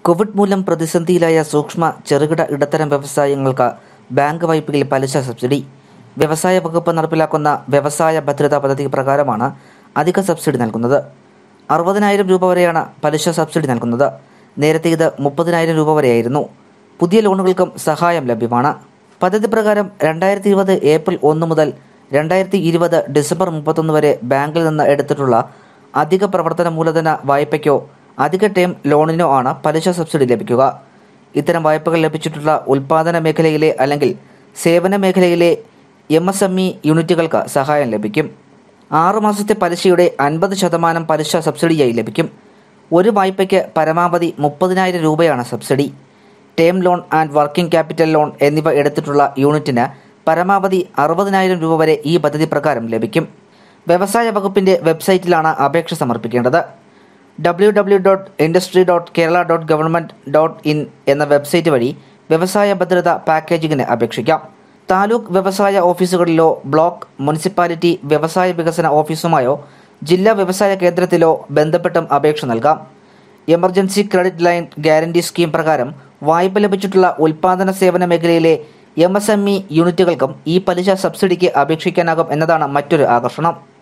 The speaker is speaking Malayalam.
കോവിഡ് മൂലം പ്രതിസന്ധിയിലായ സൂക്ഷ്മ ചെറുകിട ഇടത്തരം വ്യവസായങ്ങൾക്ക് ബാങ്ക് വായ്പയിൽ പലിശ സബ്സിഡി. വ്യവസായ വകുപ്പ് നടപ്പിലാക്കുന്ന വ്യവസായ ഭദ്രതാ പദ്ധതി പ്രകാരമാണ് അധിക സബ്സിഡി നൽകുന്നത്. 60,000 രൂപ വരെയാണ് പലിശ സബ്സിഡി നൽകുന്നത്. നേരത്തെ ഇത് 30,000 രൂപ വരെയായിരുന്നു. പുതിയ ലോണുകൾക്കും സഹായം ലഭ്യമാണ്. പദ്ധതി പ്രകാരം 2020 ഏപ്രിൽ 1 മുതൽ 2020 ഡിസംബർ 31 വരെ ബാങ്കിൽ നിന്ന് എടുത്തിട്ടുള്ള അധിക പ്രവർത്തന മൂലധന വായ്പയ്ക്കോ അധിക ടേം ലോണിനോ ആണ് പലിശ സബ്സിഡി ലഭിക്കുക. ഇത്തരം വായ്പകൾ ലഭിച്ചിട്ടുള്ള ഉൽപ്പാദന മേഖലയിലെ അല്ലെങ്കിൽ സേവന മേഖലയിലെ MSME യൂണിറ്റുകൾക്ക് സഹായം ലഭിക്കും. 6 മാസത്തെ പലിശയുടെ 50% പലിശ സബ്സിഡിയായി ലഭിക്കും. ഒരു വായ്പയ്ക്ക് പരമാവധി 30,000 രൂപയാണ് subsidy. Term loan and working capital loan എന്നിവ എടുത്തിട്ടുള്ള യൂണിറ്റിന് പരമാവധി 60,000 രൂപ വരെ ഈ പദ്ധതി പ്രകാരം ലഭിക്കും. വ്യവസായ വകുപ്പിന്റെ വെബ്സൈറ്റിലാണ് അപേക്ഷ സമർപ്പിക്കേണ്ടത്. www.industry.kerala.government.in എന്ന വെബ്സൈറ്റ് വഴി വ്യവസായ ഭദ്രത പാക്കേജിങ്ങിന് അപേക്ഷിക്കാം. താലൂക്ക് വ്യവസായ ഓഫീസുകളിലോ ബ്ലോക്ക് മുനിസിപ്പാലിറ്റി വ്യവസായ വികസന ഓഫീസുമായോ ജില്ലാ വ്യവസായ കേന്ദ്രത്തിലോ ബന്ധപ്പെട്ടും അപേക്ഷ നൽകാം. Emergency credit line guarantee scheme പ്രകാരം വായ്പ ലഭിച്ചിട്ടുള്ള ഉൽപ്പാദന സേവന മേഖലയിലെ MSME യൂണിറ്റുകൾക്കും ഈ പലിശ സബ്സിഡിക്ക് അപേക്ഷിക്കാനാകും എന്നതാണ് മറ്റൊരു ആകർഷണം.